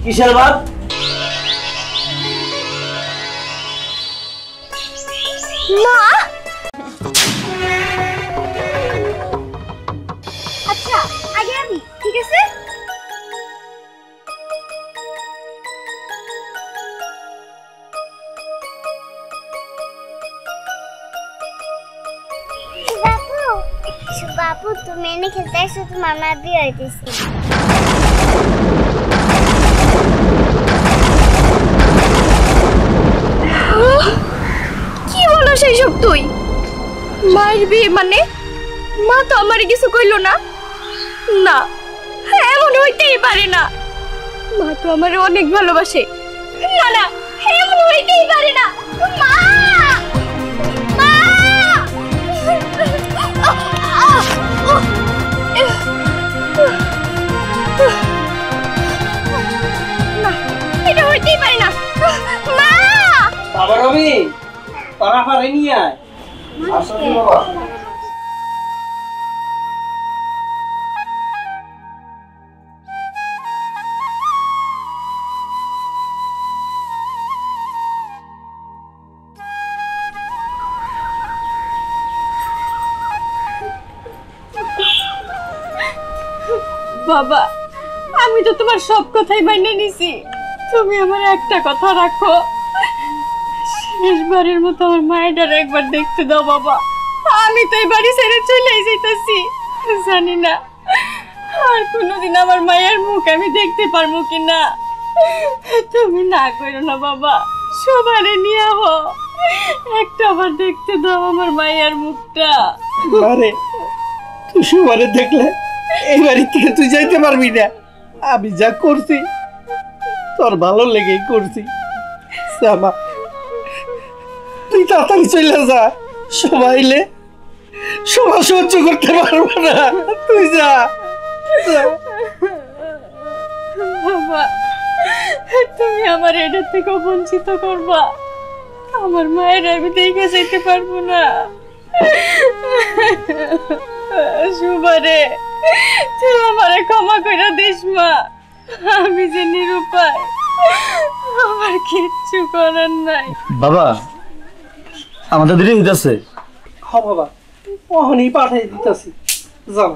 কিসের ভাত? মা আচ্ছা আগে আমি, ঠিক আছে? বাবু তুমি এনে খেলতে আসো, তোমার মা বিয়ে হইতেছে। কি বলো সেই সব? তুই মায়ের বিয়ে মানে? মা তো আমার কিছু কইলো না। না, এমন হইতেই পারে না। মা তো আমার অনেক ভালোবাসে। না না, এমন হইতেই পারে না। মা মা না, এটা হইতেই পারে না। মা বাবা রবি, তারা পারে নিয়ে আয়। আসলে বাবা বাবা, আমি তো তোমার সব কথাই মাইনে নিছি। তুমি আমার একটা কথা রাখো, শেষবারের মতো আমার মায়ের একবার দেখতে দাও বাবা। আমি তো এই বাড়ি ছেড়ে চলে যাইতেছি, জানি না আর কোনোদিন আমার মায়ের মুখ আমি দেখতে পারবো কিনা। তুমি না করো না বাবা, সবারে নিয়ে আহো, একটা আবার দেখতে দাও আমার মায়ের মুখটা। আরে তুই সবারে দেখলে এই বাড়ি থেকে তুই যাইতে পারবি না। আমি যা করছি তোর ভালো লেগেই করছি। শ্যামা, তুই তাড়াতাড়ি চলে যা, সবাইলে সবাই সহ্য করতে পারবো না। তুই যা। বাবা, তুমি আমার এটা থেকে বঞ্চিত করবা। আমার মায়ের আমি দেখে যেতে পারবো না। সুবারে, তুই আমারে ক্ষমা করে দিস মা। আমি যে নিরুপায়, আমার কিচ্ছু করার নাই। বাবা, আমাদের দেরি হইতাছে। হ্যাঁ বাবা, ওখানেই পাঠিয়ে দিতেছি, জানা।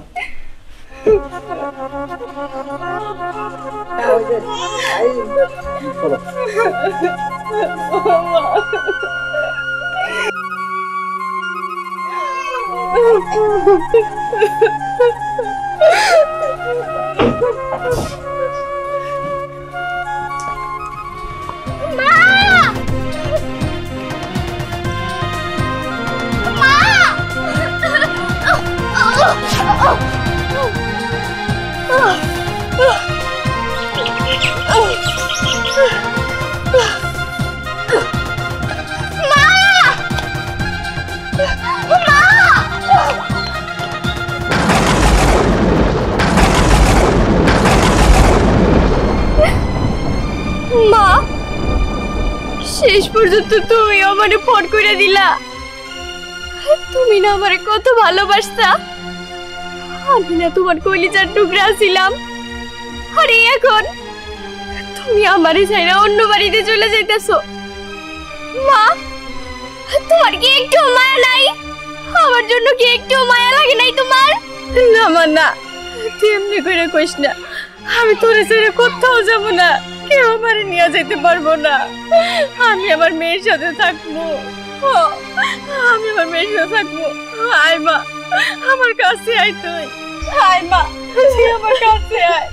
মা, শেষ পর্যন্ত তুমি আমারে ফোন করে দিলা। তুমি না আমারে কত ভালোবাসতা। আমি না তোমার কলিজার টুকরা ছিলাম। আরে এখন তুমি আমারে ছাইরা অন্য বাড়িতে চলে যাইতেছো। মা, তোমার কি একটু মায়া নাই? আমার জন্য কি একটু মায়া লাগে নাই তোমার? না মা, না, তুই এমনি করে কইস না। আমি তোরে ছেড়ে কোথাও যাব না, কেউ আমারে নিয়ে যেতে পারবো না। আমি আমার মেয়ের সাথে থাকবো। আমি আমার মেয়ের সাথে থাকবো। আয় মা, আমার কাছে আয়। তুই আয় মা, তুই আমার কাছে আয়।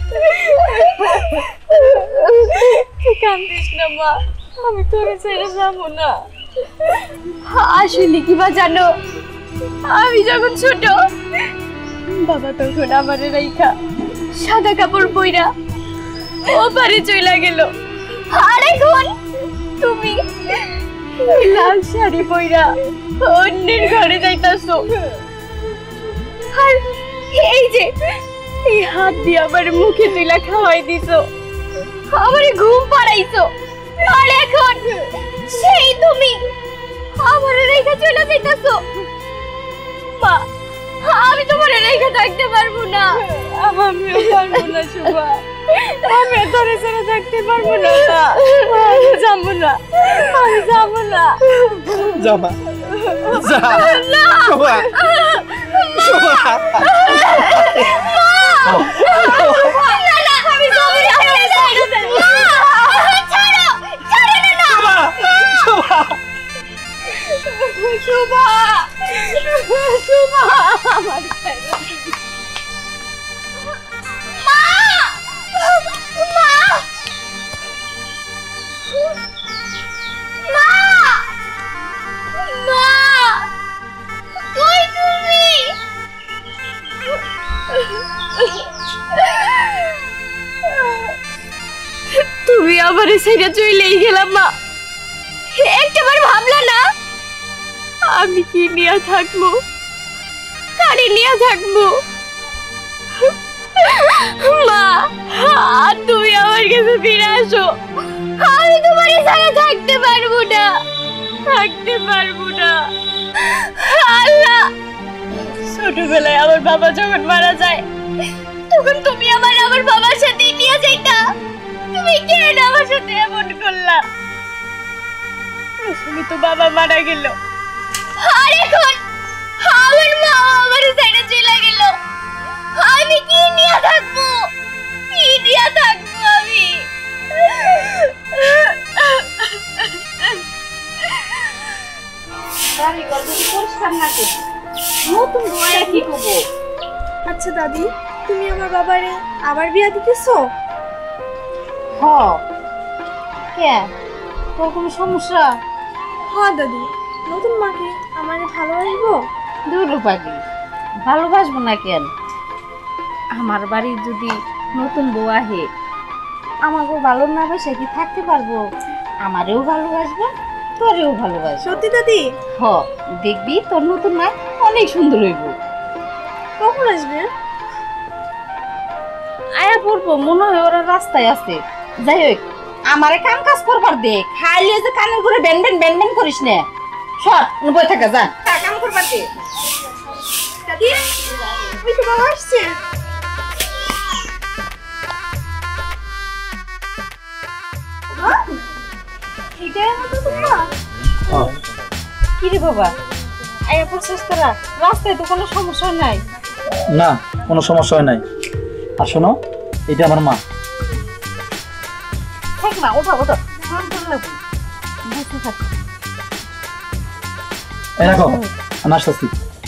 তুই কান্দিস না মা, আমি তোরে ছেড়ে যাবো না। আসলে কি বা জানো, আমি যখন ছোট, বাবা তখন আমারে রাইখা সাদা কাপড় পইরা ও বাড়ি চইলা গেল। আর এখন তুমি লাল শাড়ি পইরা অন্যের ঘরে যাইতাছো। আর এই যে এই হাত দিয়ে আমার মুখে তুইলা খাওয়াই দিছো, আমারে ঘুম পাড়াইছো। আর এখন সেই তুমি আমারে রেখে চলে যাইতাছো। মা, আমি তোমারে রেখে থাকতে পারবো না। আমিও পারবো না সুভা। আমি তোরে ছেড়ে থাকতে পারবো না মা। আমি যাবো না, আমি যাবো না। যা মা, যা। শোভা, শোভা। না না, আমি যাবো না। আমারে ছেড়ে দেন মা। ছাড়ো, ছাড়ো না না। শোভা, শোভা, শোভা, আমার ছেড়ে দেন। মা, মা, মা, মা, কই তুমি? তুমি আমার ছেড়ে চলেই গেলাম মা। একটাবার ভাবলা না আমি কি নিয়ে থাকবো, কারে নিয়ে থাকবো? মা, তুমি আমার কাছে ফিরে আসো। আমি তোমার ছাড়া থাকতে পারবো না, থাকতে পারবো না। আল্লাহ, ছোটবেলায় আমার বাবা যখন মারা যায় তখন তুমি আমার বাবার সাথে নিয়ে যাইতা। তুমি কেন আমার সাথে এমন করলা? আসলে তো বাবা মারা গেল, আর এখন আমার মা আমার ছেড়ে চলে গেল। আমি কি নিয়ে থাকবো, কি নিয়ে থাকবো আমি? আচ্ছা দাদি, তুমি আমার বাবারে আবার বিয়া দিতেছো? কে, তোর কোনো সমস্যা? হ্যাঁ দাদি, নতুন মাকে আমারে ভালোবাসবো? দূর পাগলি, ভালোবাসবো না কেন? আমার বাড়ি যদি নতুন বউ আহে, আমাকেও ভালো না বাসে কি থাকতে পারবো? আমারেও ভালোবাসবো, তোরেও ভালোবাসবো। সত্যি দাদি? হ, দেখবি তোর নতুন মা অনেক সুন্দর হইব। কখন আসবে? আয়া পড়বো, মনে হয় ওরা রাস্তায় আছে। যাই হোক, আমারে কাম কাজ করবার দে, খাইলে যে কানের করে বেন বেন বেন বেন করিস না। সর, বই থাকা যা, কাম করবার দে। দাদি, ওই তো বাবা আসছে। বাবা, এটাই আমার নতুন মা? কি রে বাবা, আয়া পড়ছিস তোরা? রাস্তায় তো কোনো সমস্যা নাই। না, কোনো সমস্যা হয় নাই। আর শোনো, এটা আমার মা। থাক না, ওঠা ওঠা, কাম করে লাগবে। বসে থাক। এই রাখো, আমি আসতেছি।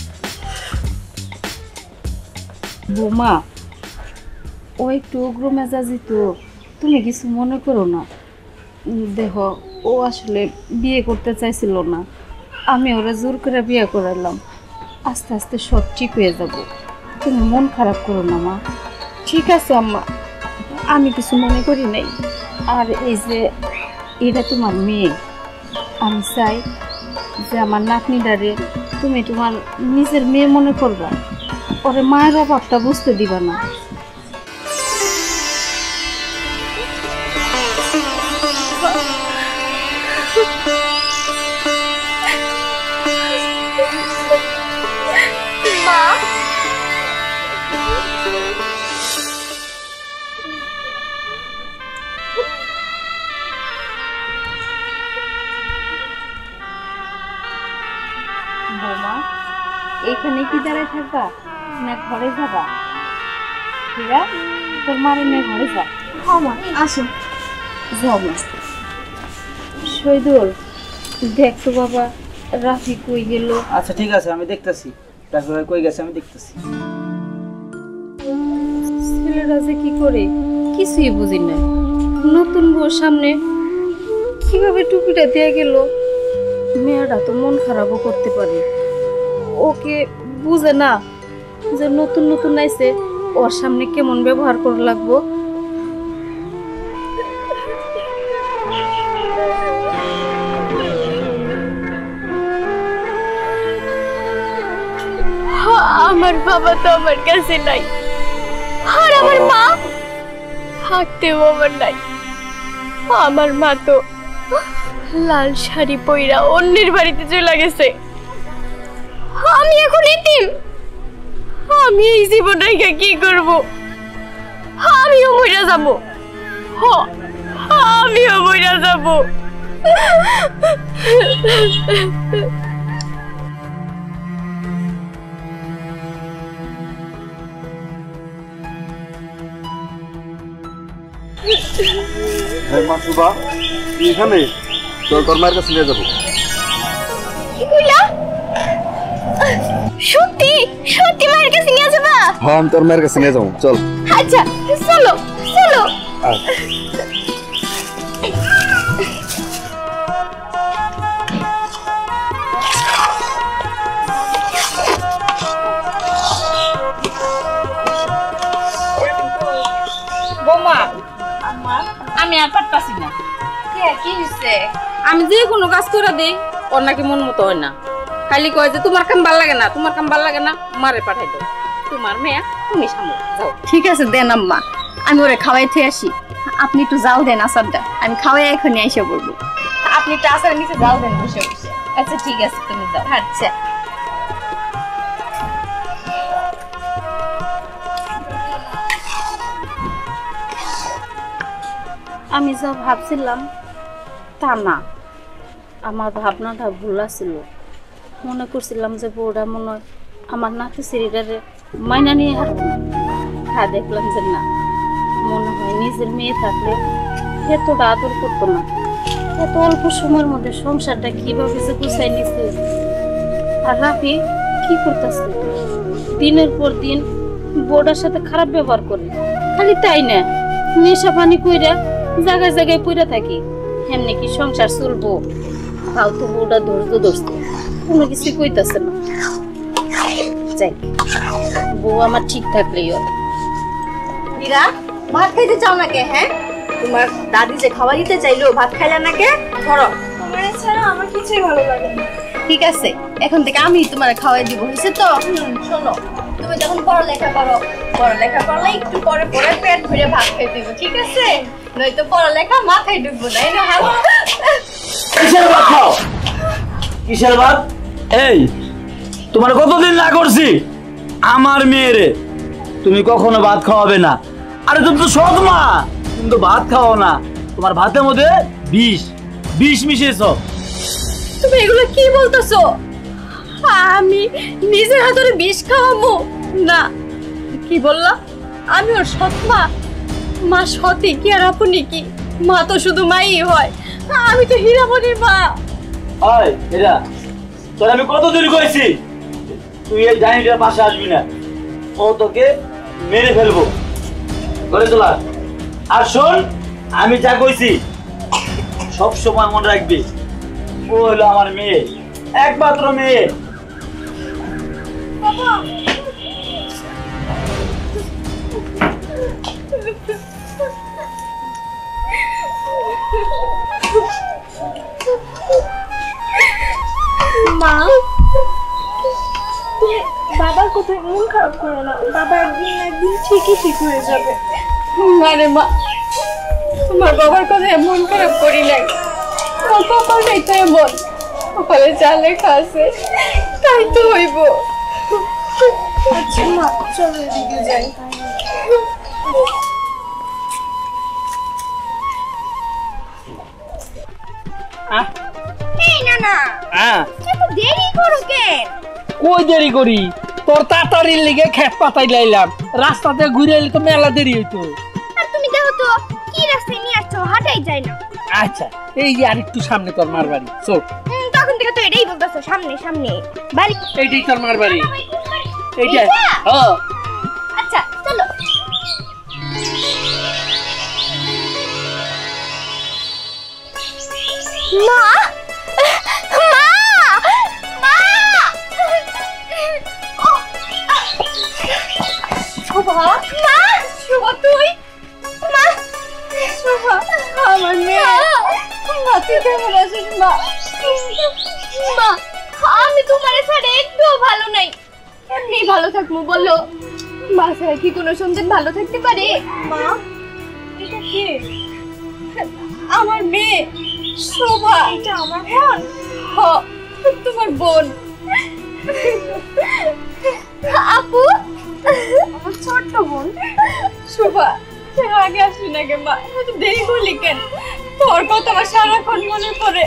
বৌমা, ও একটু উগ্র মেজাজি তো, তুমি কিছু মনে করো না। দেখো, ও আসলে বিয়ে করতে চাইছিল না, আমি ওরা জোর করে বিয়ে করালাম। আস্তে আস্তে সব ঠিক হয়ে যাব, তুমি মন খারাপ করো না মা। ঠিক আছে আম্মা, আমি কিছু মনে করি নাই। আর এই যে এটা তোমার মেয়ে, আমি চাই যে আমার নাতনিটারে তুমি তোমার নিজের মেয়ে মনে করবা, ওরে মায়ের অভাবটা বুঝতে দিবা না। মা, বৌমা, এইখানে কি দাঁড়ায় থাকবা না ঘরে যাবা? হীরা, তোর মারে নিয়ে ঘরে যা। হ্যাঁ মা, আসো। যাও না। শহীদুল, দেখ তো বাবা, রাফি কই গেল? আচ্ছা ঠিক আছে, আমি দেখতেছি। রাফি ভাই কই গেছে আমি দেখতেছি। ছেলেরা যে কি করে কিছুই বুঝি না। নতুন বউর সামনে কিভাবে টুপিটা দেয়া গেল? মেয়েটা তো মন খারাপও করতে পারে। ওকে বুঝে না যে নতুন নতুন আইছে, ওর সামনে কেমন ব্যবহার করা লাগবো। আমার বাবা তো আমার কাছে নাই, আর আমার মা থাকতেও আমার নাই। আমার মা তো লাল শাড়ি পইরা অন্যের বাড়িতে চলে গেছে। আমি এখন এতিম, আমি এই জীবন রেখে কি করব? আমিও মরে যাব। আমিও মরে যাব। হ্যাঁ মাসুবা, তুই এখানে চল, তোর মায়ের কাছে নিয়ে যাবো। কি কইলা? সত্যি সত্যি মায়ের কাছে নিয়ে যাবা? হ্যাঁ, আমি তোর মায়ের কাছে নিয়ে যাবো, চল। আচ্ছা চলো চলো। বৌমা, আমি আর পারতাছি না। কি হইছে? আমি যে কোনো কাজ করে দিই ওর নাকি মন মতো হয় না। খালি কয় যে তোমার কাম ভাল লাগে না, তোমার কাম ভাল লাগে না, মারে পাঠাই দাও। তোমার মেয়ে তুমি সামলো, যাও। ঠিক আছে দেন আম্মা, আমি ওরে খাওয়াই থুই আসি। আপনি একটু যাও দেন আসারটা, আমি খাওয়াই এখনই এসে পড়বো। আপনি একটু আসার নিচে যাও দেন বসে বসে। আচ্ছা ঠিক আছে, তুমি যাও। আচ্ছা। আমি যা ভাবছিলাম তা না, আমার ভাবনাটা ভুল ছিল। মনে করছিলাম যে বউটা মনে হয় আমার নাতি সিঁড়িটারে মাইনা নিয়ে হাঁটত। হ্যাঁ, দেখলাম যে না, মনে হয় নিজের মেয়ে থাকলে এতটা আদর করতো না। এত অল্প সময়ের মধ্যে সংসারটা কিভাবে যে গুছাই নিছে। আর রাফি কি করতেছে, দিনের পর দিন বউটার সাথে খারাপ ব্যবহার করে। খালি তাই না, নেশা পানি কইরা জায়গায় জায়গায় পইরা থাকি। এমনি কি সংসার চলবো? তাও তো বউটা ধৈর্য ধরছে, কোনো কিছু কইতাছে না। যাই, বউ আমার ঠিক থাকলেই হয়। মীরা, ভাত খাইতে চাও নাকি? হ্যাঁ, তোমার দাদি যে খাবার দিতে চাইলো, ভাত খাইলা নাকি? ধরো। তোমার ছাড়া আমার কিছুই ভালো লাগে না। ঠিক আছে, এখন থেকে আমি তোমার খাওয়াই দিব, হয়েছে তো? শোনো, তুমি যখন পড়ালেখা করো, পড়ালেখা করলে একটু পরে পরে পেট ভরে ভাত খাই দিব, ঠিক আছে? নয়তো পড়ালেখা মাথায় ঢুকবো না। এই না হালো। কিসের ভাত খাও? কিসের ভাত? এই, তোমার কতদিন না করছি আমার মেয়েরে তুমি কখনো ভাত খাওয়াবে না। আরে তুমি তো সৎ মা, কিন্তু ভাত খাওয়াও না। তোমার ভাতের মধ্যে বিষ মিশিয়েছ। তুমি এগুলো কি বলতেছো? আমি নিজের হাতে বিষ খাওয়াবো না। কি বললা? আমি ওর সৎ মা? মা সতী কি আর আপনি কি? মা তো শুধু মাই হয়, আমি তো হীরামণির মা। ওই এরা, তোর আমি কতদিন করেছি তুই এই ডাইনিটার পাশে আসবি না, ও তোকে মেরে ফেলবো। করে তোলা। আর শোন, আমি যা কইছি সব সময় মনে রাখবি, ও হলো আমার মেয়ে, একমাত্র মেয়ে। মা, বাবার কোথায় মন খারাপ করো না। বাবা একদিন না একদিন ঠিকই ঠিক হয়ে যাবে। মানে মা, তোমার বাবার কথা এমন খারাপ করি নাই। আমার কপালটাই তো এমন, কপালে যা লেখা আছে তাই তো হইব। আচ্ছা মা, চলো এদিকে যাই। এই না না, হ্যাঁ, এত দেরি করো কেন? কই দেরি করি? তোর তাড়াতাড়ির লিগে খেত পাতাই লাইলাম, রাস্তাতে ঘুরে এলে তো মেলা দেরি হইতো। আর তুমি দেখো তো কি রাস্তায় নিয়ে আসছো, হাঁটাই যায় না। আচ্ছা, এই যে আর একটু সামনে তোর মার বাড়ি, চল। তখন থেকে তো এটাই বলতেছো, সামনে সামনে বাড়ি। এইটাই তোর মার বাড়ি, এইটা। এইটা? হ্যাঁ, আচ্ছা চলো। মা, মা, মা! শোভা, মা, শোভা তুই? মা, শোভা, আমার মেয়ে। মা তুই কেমন আছিস মা? মা, আমি তোমার ছাড়া একটুও ভালো নাই। এমনি ভালো থাকবো বলো? মা ছাড়া কি কোনো সন্তান ভালো থাকতে পারে? মা, এটা কে? আমার মেয়ে শোভা। এটা আমার বোন। হ, তোমার বোন। আপু, আমার ছোট্ট বোন। শোভা, আগে আসবি না কে মা, এত দেরি করলি কেন? তোর কথা আমার সারাক্ষণ মনে পড়ে।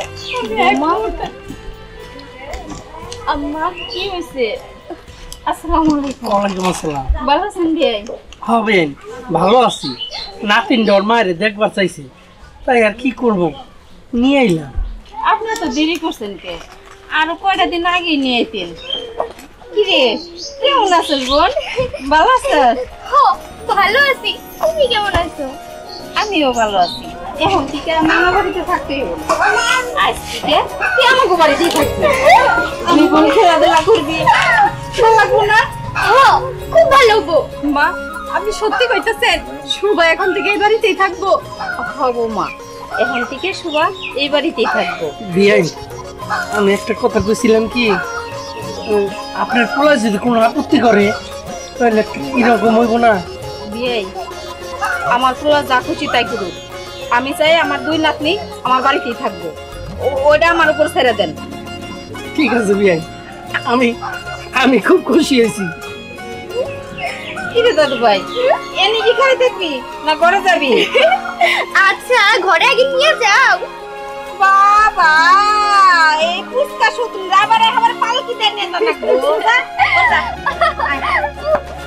আম্মা কি হয়েছে? আসসালামু আলাইকুম। ওয়ালাইকুম আসসালাম। ভালো আছেন বিয়াই? হবেন, ভালো আছি। নাতিন ডর মায়ের দেখবার চাইছি, তাই আর কি করব, নিয়ে আইলাম। আপনি তো দেরি করছেন কে? আরো কয়টা দিন আগে নিয়ে আইতেন। কি রে, কেমন আছেন বোন? ভালো আছেন? ভালো আছি, তুমি কেমন আছো? আমিও ভালো আছি। এখন থেকে মামা বাড়িতে থাকতেই হলো। আজ থেকে তুই আমাকে বাড়িতেই থাকবি। আমি বোন খেলাধুলা করবি, ভালো লাগবো না? খুব ভালো হবো। মা, আপনি সত্যি কইতেছেন শুভা এখন থেকে এই বাড়িতেই থাকবো? হবো মা, এখন থেকে শুভা এই বাড়িতেই থাকবো। বিয়াই, আমি একটা কথা কইছিলাম কি, আপনার পোলা যদি কোনো আপত্তি করে তাহলে একটু কিরকম হইব না? বিয়াই, আমার পোলা যা খুশি তাই করুক। আমি চাই আমার দুই নাতনি আমার বাড়িতেই থাকবো। ওইটা আমার উপর ছেড়ে দেন। ঠিক আছে বিয়াই, আমি আমি খুব খুশি হয়েছি। কি রে দাদু ভাই, এনে কি খাই থাকবি না ঘরে যাবি? আচ্ছা, ঘরে আগে নিয়ে যাও। বাবা, এই ফুচকা শুধু আবার পালকি দেন না থাকবো।